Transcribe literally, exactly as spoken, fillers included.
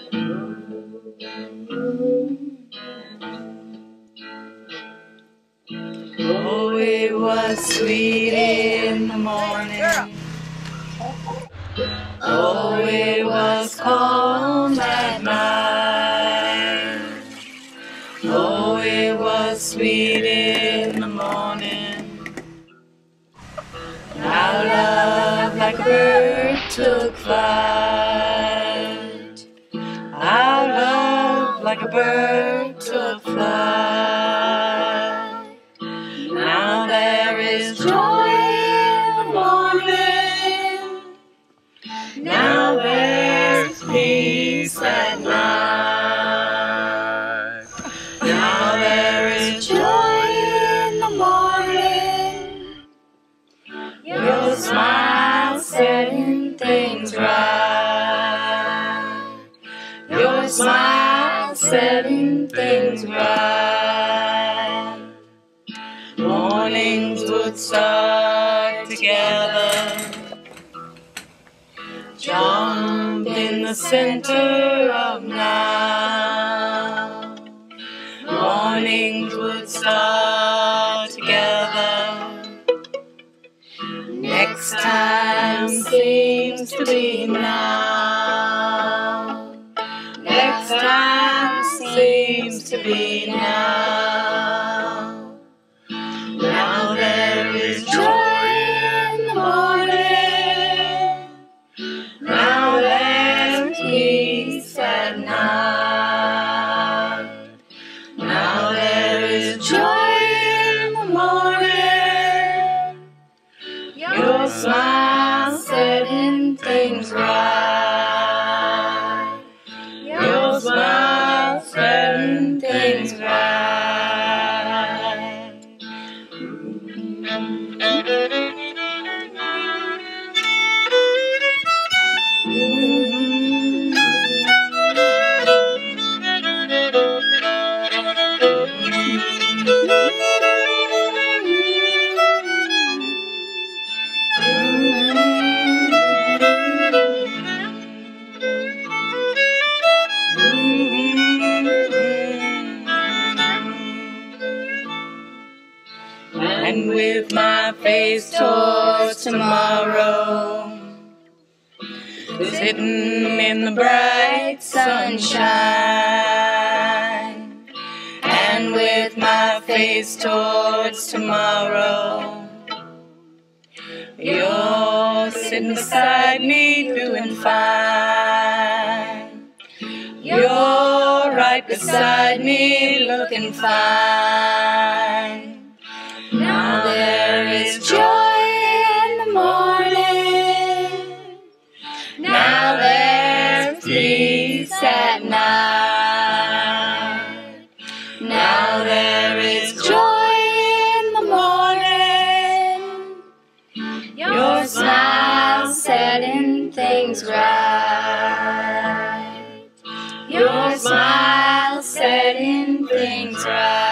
Oh, it was sweet in the morning. Oh, it was calm at night. Oh, it was sweet in the morning. Our love like a bird took flight. Our love like a bird took flight. Now there is joy in the morning. Now there's peace at night. Now there is joy in the morning. Your smile setting things right. Your smile setting things right. Mornings would start together, jump in the center of now. Mornings would start together. Next time seems to be now. Next time seems to be now. Now there is joy in the morning. Now there's peace at night. Now there is joy in the morning. Your smile setting things right. Your smile setting things right. And with my face towards tomorrow, sitting in the bright sunshine. And with my face towards tomorrow, you're sitting beside me doing fine. You're right beside me looking fine. Now there is joy in the morning. Now there's peace at night. Now there is joy in the morning. Your smile setting things right. Your smile setting things right.